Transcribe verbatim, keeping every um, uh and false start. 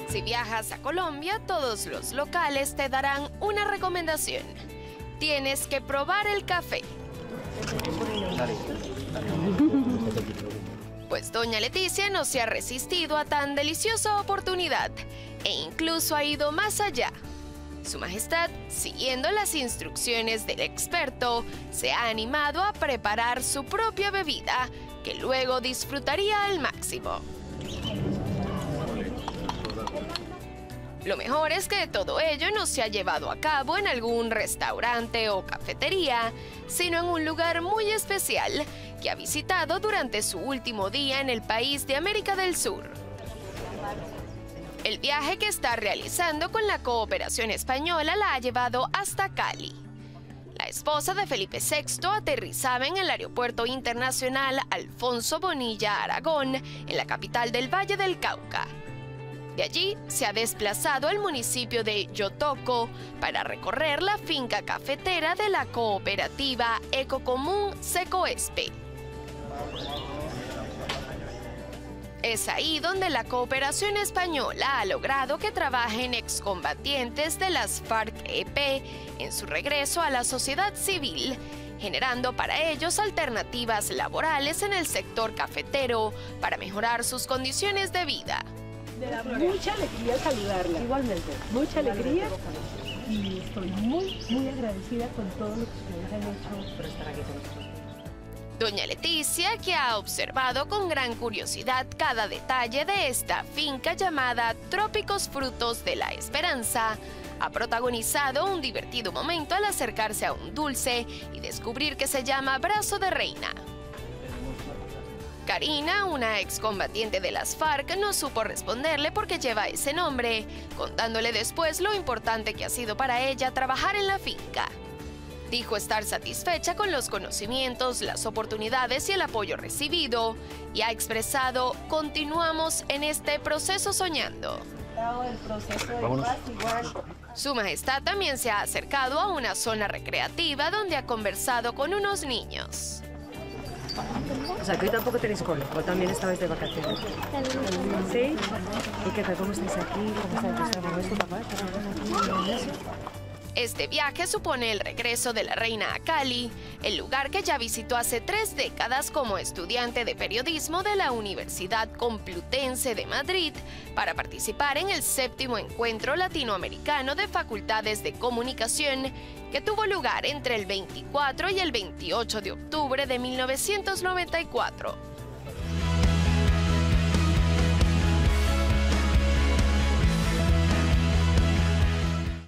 Si viajas a Colombia, todos los locales te darán una recomendación. Tienes que probar el café. Pues doña Leticia no se ha resistido a tan deliciosa oportunidad e incluso ha ido más allá. Su Majestad, siguiendo las instrucciones del experto, se ha animado a preparar su propia bebida, que luego disfrutaría al máximo. Lo mejor es que todo ello no se ha llevado a cabo en algún restaurante o cafetería, sino en un lugar muy especial que ha visitado durante su último día en el país de América del Sur. El viaje que está realizando con la cooperación española la ha llevado hasta Cali. La esposa de Felipe sexto aterrizaba en el Aeropuerto Internacional Alfonso Bonilla Aragón, en la capital del Valle del Cauca. De allí se ha desplazado al municipio de Yotoco para recorrer la finca cafetera de la cooperativa Ecocomún Secoespe. Es ahí donde la cooperación española ha logrado que trabajen excombatientes de las FARC-E P en su regreso a la sociedad civil, generando para ellos alternativas laborales en el sector cafetero para mejorar sus condiciones de vida. Me da mucha alegría saludarla. Igualmente. Mucha alegría y estoy muy, muy agradecida con todo lo que ustedes han hecho por estar aquí con nosotros. Doña Leticia, que ha observado con gran curiosidad cada detalle de esta finca llamada Trópicos Frutos de la Esperanza, ha protagonizado un divertido momento al acercarse a un dulce y descubrir que se llama Brazo de Reina. Karina, una excombatiente de las FARC, no supo responderle porque lleva ese nombre, contándole después lo importante que ha sido para ella trabajar en la finca. Dijo estar satisfecha con los conocimientos, las oportunidades y el apoyo recibido, y ha expresado: continuamos en este proceso soñando. El proceso de paz igual. Su Majestad también se ha acercado a una zona recreativa donde ha conversado con unos niños. O sea, que hoy tampoco tenéis cole, o también estabais de vacaciones. ¿Sí? ¿Y qué tal? ¿Cómo estáis aquí? ¿Cómo está tu ¿Es tu papá? Este viaje supone el regreso de la reina a Cali, el lugar que ya visitó hace tres décadas como estudiante de periodismo de la Universidad Complutense de Madrid, para participar en el séptimo encuentro latinoamericano de facultades de comunicación, que tuvo lugar entre el veinticuatro y el veintiocho de octubre de mil novecientos noventa y cuatro.